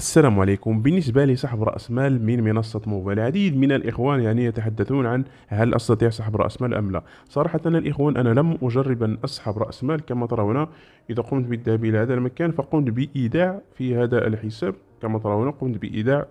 السلام عليكم. بالنسبة لسحب رأس مال من منصة موبايل، العديد من الإخوان يتحدثون عن هل أستطيع سحب رأس مال أم لا. صراحة الإخوان، أنا لم أجرب أن أسحب رأس مال. كما ترون، إذا قمت بالذهاب إلى هذا المكان فقمت بإيداع في هذا الحساب. كما ترون قمت بإيداع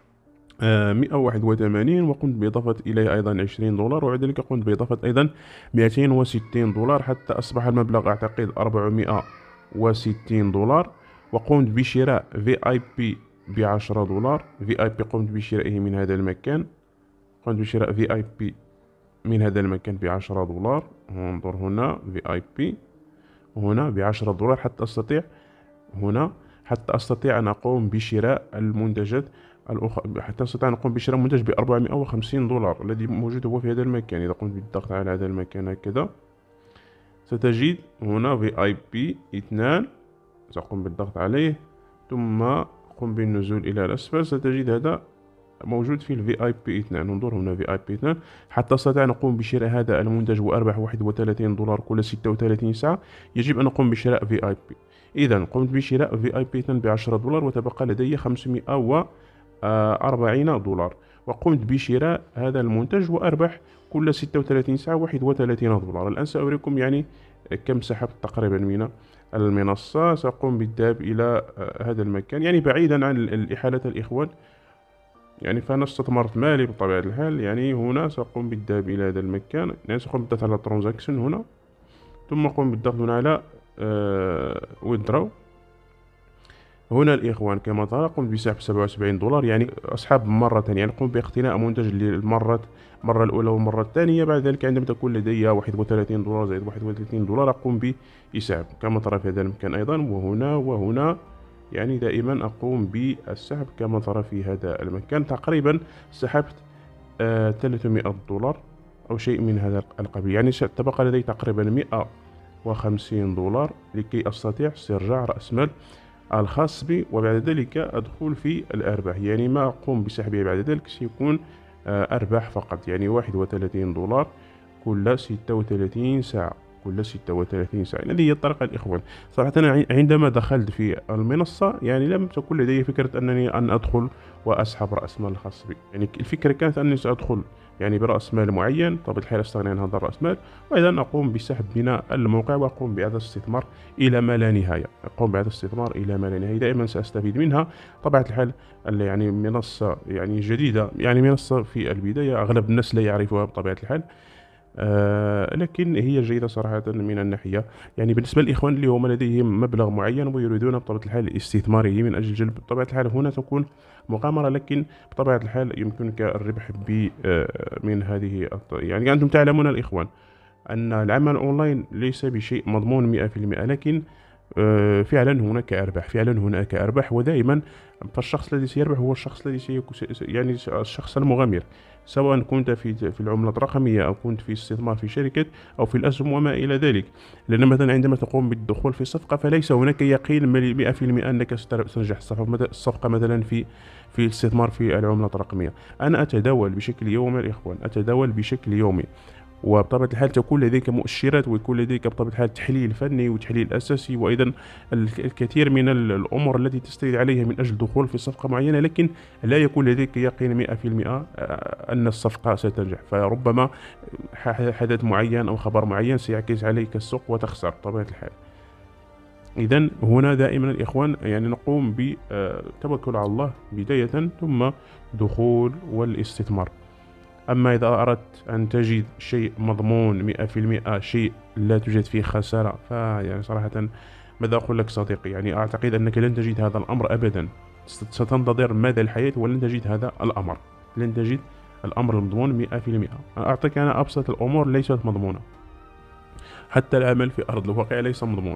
181، وقمت بإضافة إليه أيضا 20 دولار، وبعد ذلك قمت بإضافة أيضا 260 دولار، حتى أصبح المبلغ أعتقد 460 دولار. وقمت بشراء في اي بي ب10 دولار. في اي بي قمت بشرائه من هذا المكان. قمت بشراء في اي بي من هذا المكان ب10 دولار. انظر هنا في اي بي هنا ب10 دولار، حتى أستطيع أن أقوم بشراء المنتجات الأخرى. حتى أستطيع أن أقوم بشراء منتج ب450 دولار الذي موجود هو في هذا المكان. إذا قمت بالضغط على هذا المكان هكذا ستجد هنا في اي بي 2. سأقوم بالضغط عليه، ثم قم بالنزول إلى الأسفل. ستجد هذا موجود في الفي اي بي 2. انظر هنا في اي بي 2. حتى استطيع ان اقوم بشراء هذا المنتج واربح 31 دولار كل 36 ساعة، يجب ان اقوم بشراء في اي بي. اذا قمت بشراء في اي بي 2 ب10 دولار، وتبقى لدي 540 دولار، وقمت بشراء هذا المنتج واربح كل 36 ساعة 31 دولار. الان سأريكم كم سحبت تقريبا من المنصة. سأقوم بالذهاب إلى هذا المكان، بعيدا عن الإحالة الإخوان. فأنا استثمرت مالي بطبيعة الحال. هنا سأقوم بالذهاب إلى هذا المكان. سأقوم بالضغط على ترانزاكشن هنا، ثم أقوم بالضغط هنا على ويدراو. هنا الإخوان كما ترى قمت بسحب 77 دولار، أسحب مرة. قمت باقتناء منتج للمرة الأولى والمرة الثانية. بعد ذلك عندما تكون لدي 31 دولار زائد 31 دولار أقوم بإسحاب كما ترى في هذا المكان أيضا، وهنا دائما أقوم بالسحب كما ترى في هذا المكان. تقريبا سحبت 300 دولار أو شيء من هذا القبيل. تبقى لدي تقريبا 150 دولار لكي أستطيع استرجاع رأس مال الخاص بي، وبعد ذلك أدخل في الأرباح. ما أقوم بسحبه بعد ذلك سيكون أرباح فقط، 31 دولار كل 36 ساعة. هذه هي الطريقة الإخوان. صراحة أنا عندما دخلت في المنصة لم تكن لدي فكرة أن أدخل وأسحب رأس مال الخاص بي. الفكرة كانت أني سأدخل برأس مال معين، طبعا الحال أستغني عن هذا الرأس مال، وأيضا أقوم بسحب بناء الموقع، وأقوم بإعادة استثمار إلى ما لا نهاية. دائما سأستفيد منها. طبعا الحال منصة جديدة، منصة في البداية أغلب الناس لا يعرفها بطبيعة الحال. لكن هي جيدة صراحة من الناحية بالنسبة للإخوان اللي هم لديهم مبلغ معين ويريدون بطبيعة الحال استثماره من أجل جلب. بطبيعة الحال هنا تكون مغامرة، لكن بطبيعة الحال يمكنك الربح من هذه أنتم تعلمون الإخوان أن العمل أونلاين ليس بشيء مضمون 100%، لكن فعلا هناك أرباح، ودائما فالشخص الذي سيربح هو الشخص الذي الشخص المغامر، سواء كنت في العملة الرقمية أو كنت في استثمار في شركة أو في الأسهم وما إلى ذلك. لأن مثلا عندما تقوم بالدخول في صفقة فليس هناك يقين 100% أنك ستنجح الصفقة مثلا في الاستثمار في العملة الرقمية. أنا أتداول بشكل يومي الإخوان، وبطبيعة الحال تكون لديك مؤشرات، ويكون لديك بطبيعة الحال تحليل فني وتحليل أساسي، وأيضا الكثير من الأمور التي تستند عليها من أجل الدخول في صفقة معينة، لكن لا يكون لديك يقين 100% أن الصفقة ستنجح. فربما حدث معين أو خبر معين سيعكس عليك السوق وتخسر بطبيعة الحال. إذن هنا دائما الإخوان نقوم بالتوكل على الله بداية، ثم دخول والاستثمار. أما إذا أردت أن تجد شيء مضمون 100%، شيء لا توجد فيه خسارة، صراحة ماذا أقول لك صديقي؟ أعتقد أنك لن تجد هذا الأمر أبدا. ستنتظر مدى الحياة ولن تجد هذا الأمر، لن تجد الأمر المضمون 100%. أعطيك أنا أبسط الأمور ليست مضمونة، حتى العمل في أرض الواقع ليس مضمون.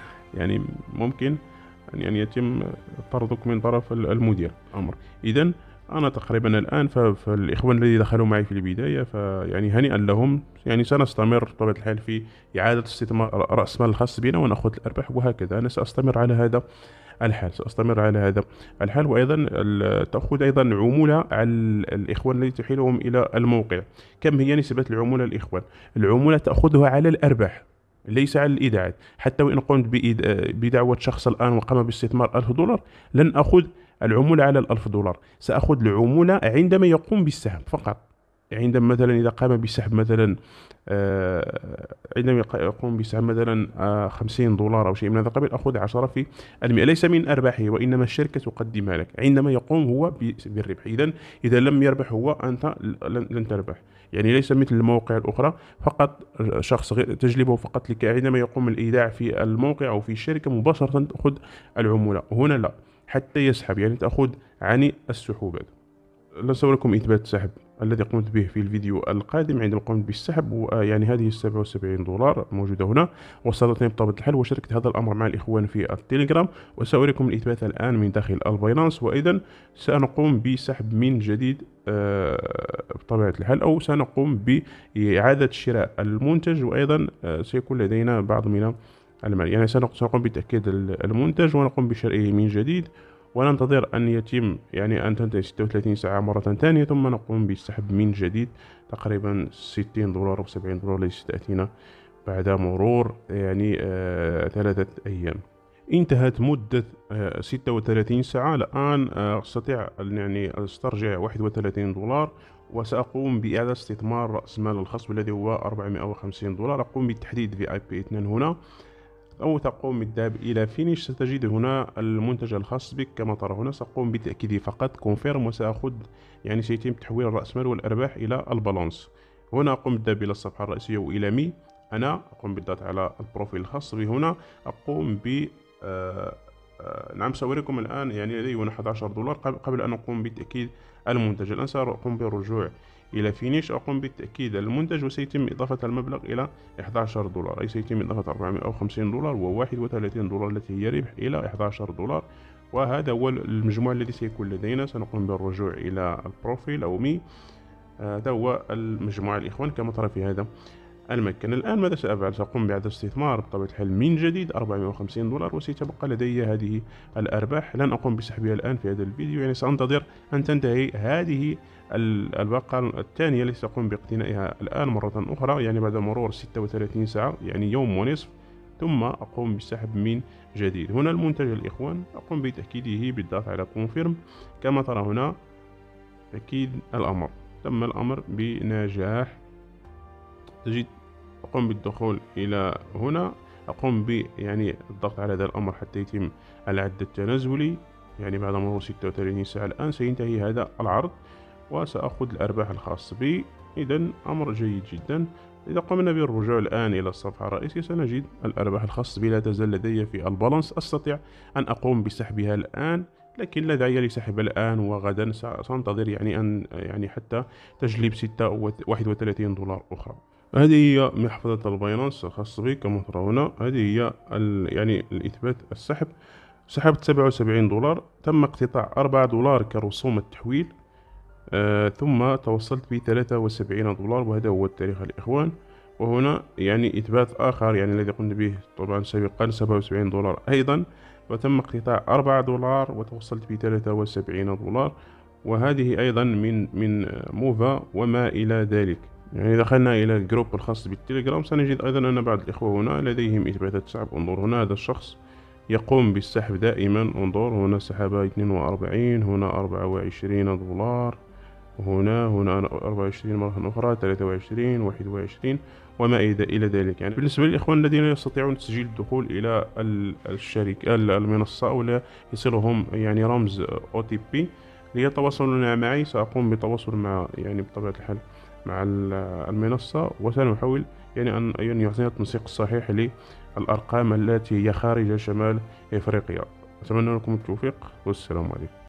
ممكن أن يتم طردك من طرف المدير أمر. إذن أنا تقريبا الآن فالإخوان الذين دخلوا معي في البداية هنيئا لهم. سنستمر بطبيعة الحال في إعادة استثمار رأس مال الخاص بنا ونأخذ الأرباح، وهكذا أنا سأستمر على هذا الحال. وأيضا تأخذ أيضا عمولة على الإخوان الذين تحيلهم إلى الموقع. كم هي نسبة العمولة الإخوان؟ العمولة تأخذها على الأرباح ليس على الإيداعات. حتى وإن قمت بدعوة شخص الآن وقام باستثمار 1000 دولار لن أخذ العمولة على ال1000 دولار. سأخذ العمولة عندما يقوم بالسحب فقط. عندما مثلا إذا قام بسحب مثلا عندما يقوم بسحب مثلا 50 دولار أو شيء من هذا القبيل، أخذ 10 في المئة، ليس من أرباحه وإنما الشركة تقدمها لك عندما يقوم هو بالربح. إذا لم يربح هو، أنت لن تربح. يعني ليس مثل المواقع الأخرى فقط شخص تجلبه فقط لك عندما يقوم الإيداع في الموقع أو في الشركة مباشرة تأخذ العمولة. هنا لا، حتى يسحب يعني تأخذ عن السحوبات. نصور لكم إثبات السحب الذي قمت به في الفيديو القادم عندما قمت بالسحب، يعني هذه 77 دولار موجودة هنا، وصلتني بطبيعة الحال، وشاركت هذا الأمر مع الإخوان في التليجرام، وسأريكم الإثبات الآن من داخل الباينانس. وأيضا سنقوم بسحب من جديد بطبيعة الحال، أو سنقوم بإعادة شراء المنتج، وأيضا سيكون لدينا بعض من المال. يعني سنقوم بتأكيد المنتج ونقوم بشرائه من جديد، وننتظر أن يتم يعني أن تنتهي 36 ساعة مرة ثانية، ثم نقوم بالسحب من جديد تقريبا 60 دولار أو 70 دولار التي ستأتينا بعد مرور يعني 3 أيام. انتهت مدة 36 ساعة. الآن أستطيع يعني أسترجع 31 دولار، وسأقوم بإعادة استثمار رأس مال الخصم الذي هو 450 دولار. أقوم بالتحديد VIP 2 هنا، أو تقوم بالذهاب إلى فينيش. ستجد هنا المنتج الخاص بك كما ترى هنا. سأقوم بتأكيده فقط كونفيرم، وسأخذ يعني سيتم تحويل الرأس مال والأرباح إلى البالانس. هنا أقوم بالذهاب إلى الصفحة الرئيسية وإلى مي. أنا أقوم بالضغط على البروفيل الخاص بي. هنا أقوم ب نعم، سأوريكم الآن يعني لدي هنا 11 دولار قبل أن أقوم بتأكيد المنتج. الآن سأقوم بالرجوع إلى فينيش، أقوم بتأكيد المنتج، وسيتم إضافة المبلغ إلى 11 دولار، أي سيتم إضافة 450 دولار و31 دولار التي هي ربح إلى 11 دولار. وهذا هو المجموع الذي سيكون لدينا. سنقوم بالرجوع إلى البروفيل أو مي. هذا هو المجموع الإخوان كما ترى في هذا المكان. الآن ماذا سأفعل؟ سأقوم بإعادة استثمار بطبيعة الحال من جديد 450 دولار، وسيتبقى لدي هذه الأرباح. لن أقوم بسحبها الآن في هذا الفيديو، يعني سأنتظر أن تنتهي هذه الباقة الثانية التي سأقوم باقتنائها الآن مرة أخرى، يعني بعد مرور 36 ساعة، يعني يوم ونصف، ثم أقوم بالسحب من جديد. هنا المنتج الإخوان، أقوم بتأكيده بالضغط على كونفيرم كما ترى هنا. تأكيد الأمر، تم الأمر بنجاح. تجد أقوم بالدخول إلى هنا، أقوم يعني الضغط على هذا الأمر حتى يتم العد التنازلي. يعني بعد مرور 36 ساعة الآن سينتهي هذا العرض، وسأخذ الأرباح الخاصة بي. إذن أمر جيد جدا. إذا قمنا بالرجوع الآن إلى الصفحة الرئيسية سنجد الأرباح الخاصة بي لا تزال لدي في البالانس. أستطيع أن أقوم بسحبها الآن، لكن لا داعي لسحب الآن، وغدا سأنتظر يعني حتى تجلب 31 دولار أخرى. هذه هي محفظة الباينانس الخاصة بي كما ترى هنا. هذه هي يعني الإثبات السحب. سحبت 77 دولار، تم اقتطاع 4 دولار كرسوم التحويل، ثم توصلت ب 73 دولار، وهذا هو التاريخ الإخوان. وهنا يعني إثبات آخر يعني الذي قمت به طبعا سابقا 77 دولار أيضا، وتم اقتطاع 4 دولار وتوصلت ب 73 دولار. وهذه أيضا من موفا وما إلى ذلك. يعني دخلنا إلى الجروب الخاص بالتليجرام سنجد أيضا أن بعض الإخوة هنا لديهم إثباتات سحب. انظر هنا، هذا الشخص يقوم بالسحب دائما. انظر هنا سحب 42، هنا 24 دولار، هنا 24 مرة أخرى، 23، 21 وما إلى ذلك. يعني بالنسبة للإخوان الذين يستطيعون تسجيل الدخول إلى الشركة المنصة، أو لا يصلهم يعني رمز OTP ليتواصلون معي، سأقوم بالتواصل مع يعني بطبيعة الحال مع المنصة، وسنحاول يعني أن يعطينا التنسيق الصحيح للأرقام التي هي خارج شمال إفريقيا. أتمنى لكم التوفيق، والسلام عليكم.